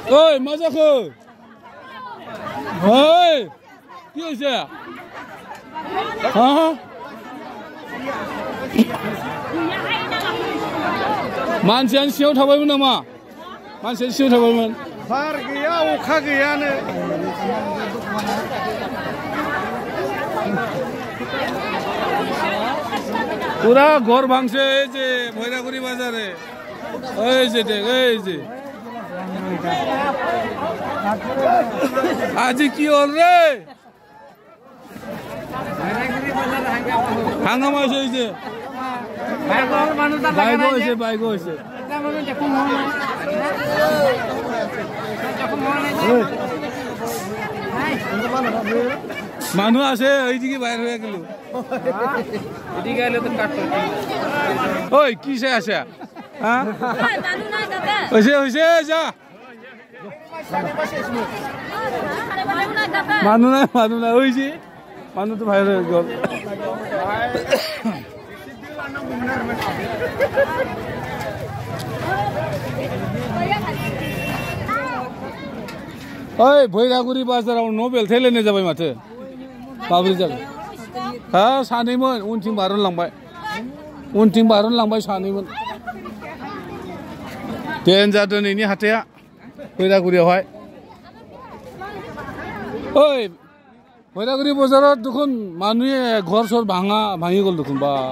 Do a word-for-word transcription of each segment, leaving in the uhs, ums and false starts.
Oi, masa ke? Hei, কি হৈছে? হ্যাঁ मानसियानो सिङाव थाबायमोन नामा? मानसियानो सिङाव थाबायमोन? बार गैया अखा गैयानो পুরা ঘর ভাঙছে এই যে ভৈরাগুড়ি বাজারে এই যে দেখ এই যে আজি কি হল রে হাঙ্গামা হয়েছে এই যে বাইক হয়েছে বাইক হয়েছে মানুষ আছে এইদিকে বাইরে হয়ে গেল ওই কিসে আছে হ্যাঁ হয়েছে হয়েছে যা মানুষ নাই মানুষ নাই হয়েছে মানুষ তো বাইরে হয়ে গেল ओय भैरागुरि बाजाराव नबेल थैलायनाय जाबाय माथो माबोरै जागोन हा सानैमोन उनथिं बारनलांबाय उनथिं बारनलांबाय सानैमोन देन्जार दिनैनि हाथाया भैरागुरियावहाय ओय भैरागुरि बाजारात देखुन मानुहे घर सर भाङा भाङि गल देखुन बा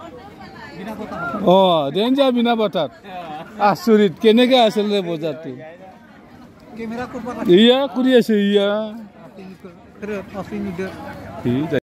अ देन्जार बिना बाटार आसरित केनेके आसल रे बजारটো iya, kuliah sih iya.